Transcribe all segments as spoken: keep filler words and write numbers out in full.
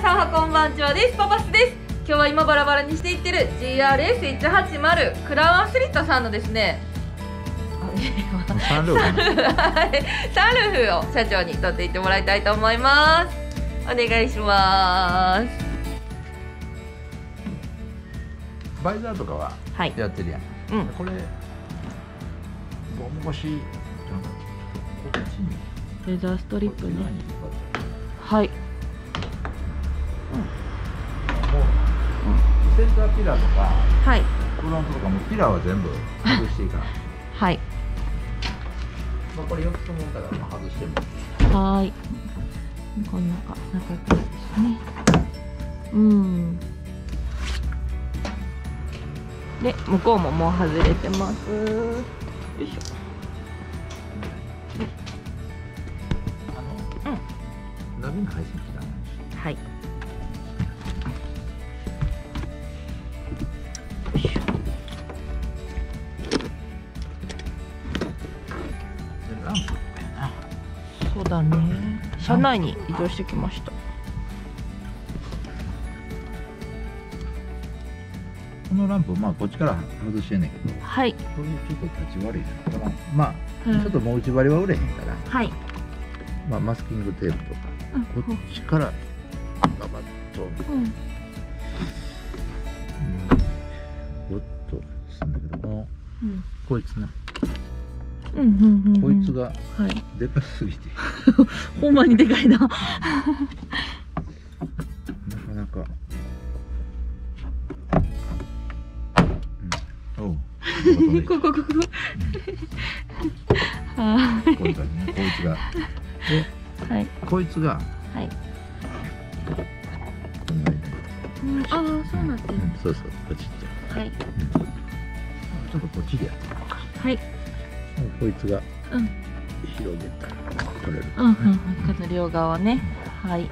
ははこんばんちはです。パパスです。今日は今バラバラにしていってる ジーアールエスいちはちまる クラウンアスリットさんのですねサンルーフサンルーフを社長に撮っていってもらいたいと思います。お願いします。 バイザーとかははいやってるやん、 うん、 これゴム越しなんかこっちにレザーストリップね。 こっちはい、 もうセンターピラーとかはいフロントとかもピラーは全部外していいからはい、 まあこれよくと思ったからまあ外してもはーい。こんなか中からですね。うんで向こうももう外れてます。よいしょ。 あの、うん、ナビの配線機だね。 はい。 ランプやな。 そうだね。車内に移動してきました。 このランプ、まあこっちから外してんねんけど、 はい。 これちょっと立ち悪いな。だからまあ、 うん、 ちょっともう内張りは売れへんから、 はい。 まあマスキングテープとか、 うん、 こっちからガバッと、 うん、 うん、ゴッとするんだけど、この、 うん、こいつな、 うん、うん、うん、 こいつがはい。 でかすぎて、 ほんまにでかいな。 なかなか。うん、おう。 こここここ。はこういう感じね、こいつが。で、 はい。 こいつが。 はい。 こんなにね。 うん、ああ、そうなってる。 うん、そうそう、ポチッと。 はい。 うん、ちょっとこっちでやってみようか。 はい。 こいつが。 うん。 広げたら取れる。 うん、うん、この両側ね。はい。 で、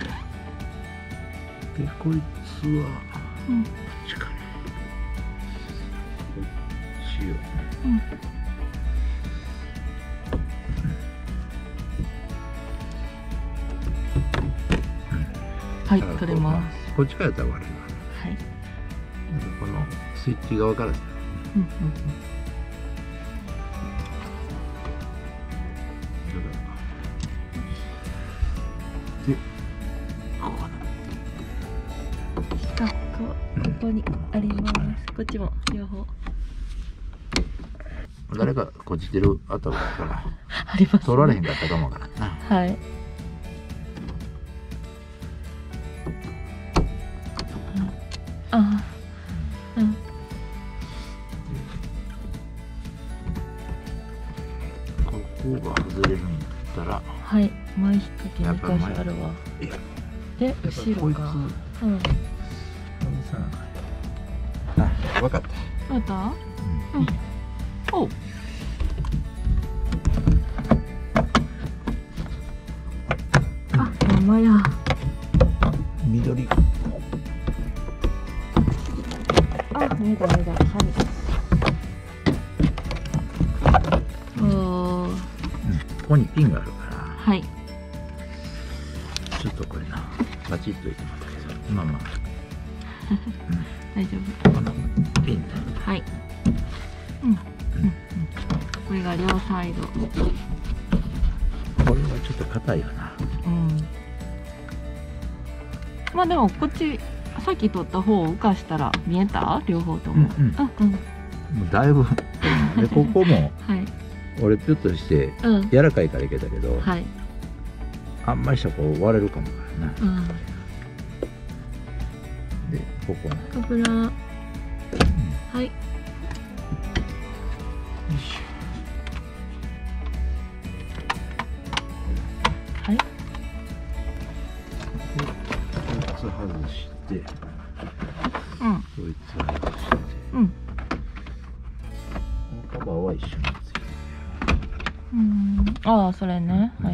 こいつは。 うん。 こっちかな。こっちを。 うん。はい、取れます。 こっちからやったら割れる。 はい。 なんかこのスイッチ側からですね。 うんうんうん。で、ここあ、こここにあります。こっちも両方。 誰かこっち出るあたりからあります、ね。 取られへんかったと思うからな。 はい。あ、うん。 ここが外れるんだったら、 はい、前引っ掛けに箇所あるわ。で、後ろが。うん。 あ、わかった。 わかった？うん。おう。あ、ほんまや。 緑。 あ、見えた見えた。はい。おお。 ここにピンがあるから。 はい。 ちょっとこれな、バチッといってもらったけど、まあまあ。 大丈夫。 このピンで。 はい。うん。うん。これが両サイド。 これはちょっと硬いよな。 うん。まあでもこっちさっき取った方を浮かしたら見えた？両方とも。 うんうん。 あ、うん。 もうだいぶ。でここも。 はい。 俺ピュッとして柔らかいからいけたけど、はい、あんまりしたらこう割れるかもからな。うん、でここな油、うん、はい。よいしょ。はい。 でこいつ外して、うん、こいつ外して、うん、このカバーは一緒なんですよ。 うん、ああ、それね、はいはい。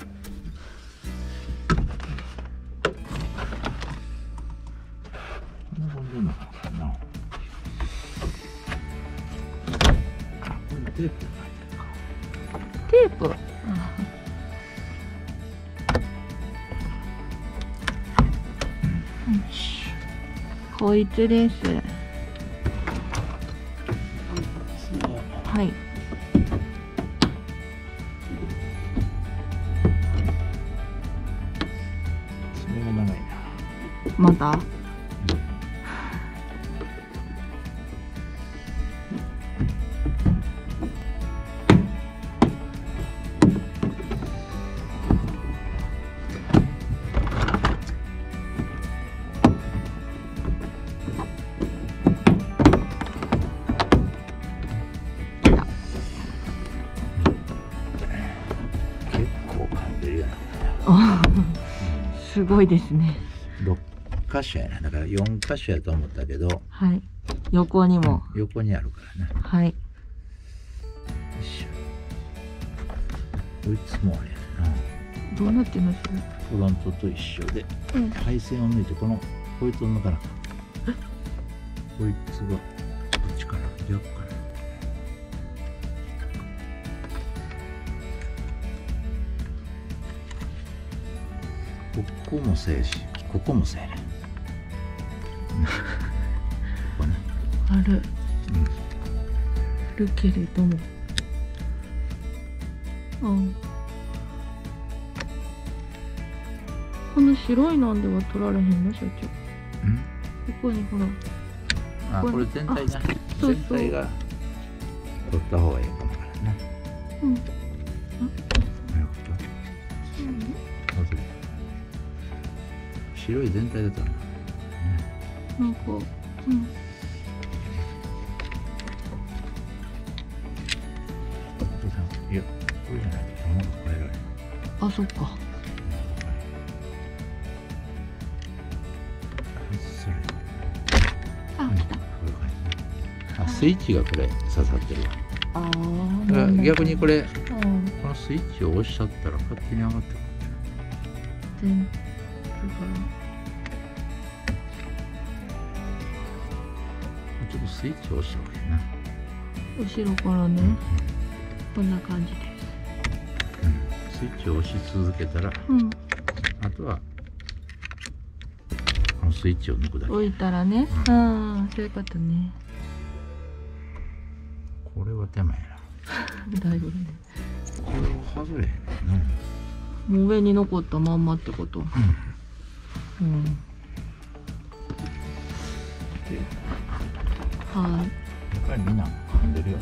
こんな感じなのかな。あ、これテープが入ってるか。 テープ。 こいつです。はい。 爪が長いな。 また。すごいですね。 ろっ箇所やな。だからよん箇所やと思ったけど、 はい。横にも、 うん、横にあるからね。 はい。よいしょ。こいつもあれやな。 どうなってます？ フロントと一緒で、うん、配線を抜いてこのこいつを抜かなかった。こいつがこっちかな、逆かな。ここもせえし、ここもせえね。ここね。 ある。うん。あるけれども。ああ。この白いなんでは取られへんの社長。うん。ここにほら。 あ、これ全体な。全体が取った方がいいかもからね。うん。なるほど。うん。白い全体だったな。 なんか、うん。 いや、これじゃないと物が変えられる。 あ、そっか。あ、来た。 あ、スイッチがこれ刺さってるわ。ああ。逆にこれ、このスイッチを押しちゃったら勝手に上がってくる。全ちょっとスイッチを押した方がいいな。 後ろからね、うん、こんな感じです、 うん、スイッチを押し続けたら、うん、あとはこのスイッチを抜くだけ。 置いたらね、うん、ああ、そういうことね。 これは手前やな。だいぶね。 これを外れへんの。 もう上に残ったまんまってこと。うん。うん、はい。 やっぱりみんな噛んでるよ。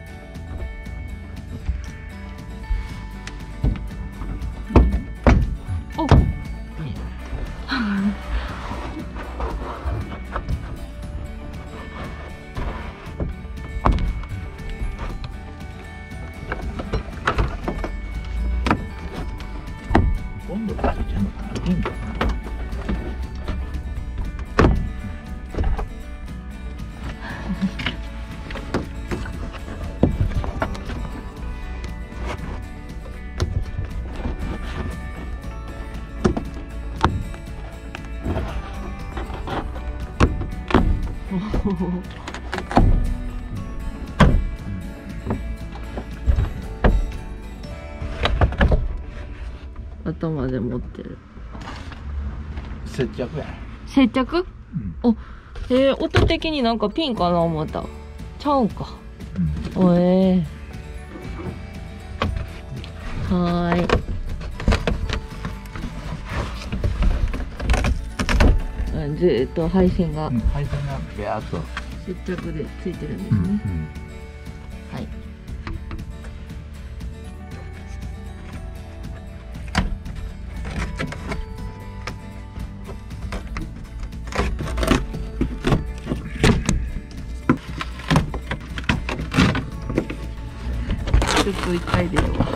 お。 温度がついてんのかな。いいんだな。 頭で持ってる。 接着や。 接着？うん、お、えー、音的になんかピンかな思った。ちゃうんか。うん、おえー。はーい。ずーっと配線が、うん、 配線がビャーっと接着でついてるんですね。うんうん、はい。ちょっと一回出るわ。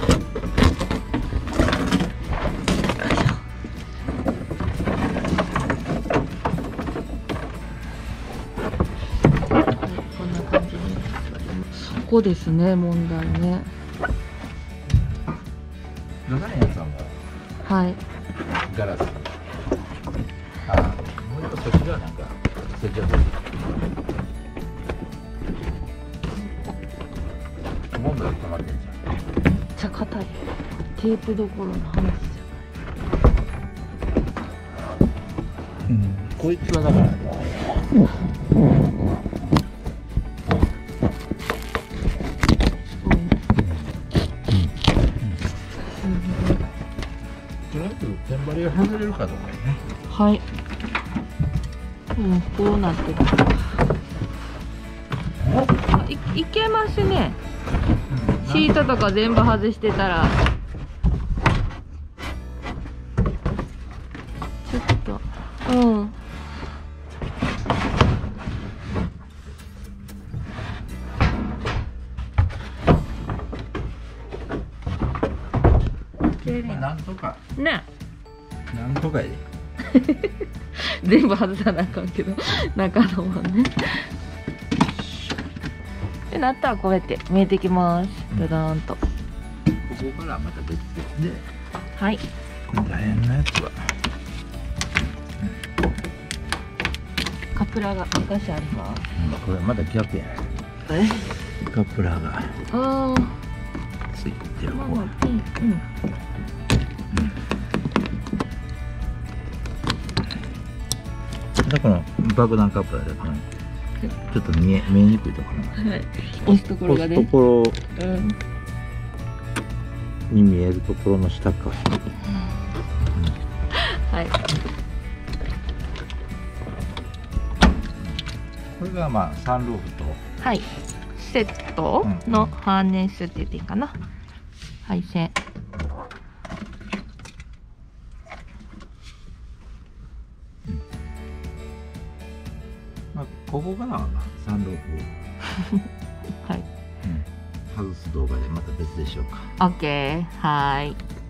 ここですね、問題ね。 長いやつはもう。 はい。 ガラス。あ、もう一個そっち側なんか接着。モンドが溜まってんじゃん。 めっちゃ硬い。テープどころの話じゃない。うん。 こいつはだからとりあえず天張りが外れるかどうかね。 はい。うん、こうなってる。あ、い、いけますね。シートとか全部外してたら。ちょっと。うん。 まあ、なんとか。 ね。 なんとかやで。 全部外さなあかんけど、中のもね。でなったらこうやって見えてきます。ドドーンと。ここからまた別で。 はい。 大変なやつは。 カプラが昔あります。 うん、これまだ逆や。 え？ カプラが。 ああ。 ついてる方。 まあまあピン、うん。 だから爆弾カプラでこのちょっと見え見えにくいところ、 はい、押すところがね、 押すところうんに見えるところの下か、うん、 はい。 これがまあサンルーフとはいセットのハーネスって言っていいかな、配線。 まあ、ここからはサンルーフはい、 うん、外す動画でまた別でしょうか。 オッケー、はい。